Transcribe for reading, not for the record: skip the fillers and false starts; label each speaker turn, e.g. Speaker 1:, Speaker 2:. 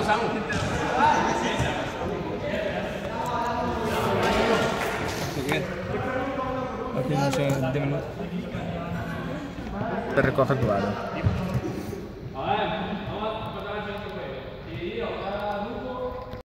Speaker 1: Samu.
Speaker 2: Aquí non c'è 10 minuti. Per recoger tu vado.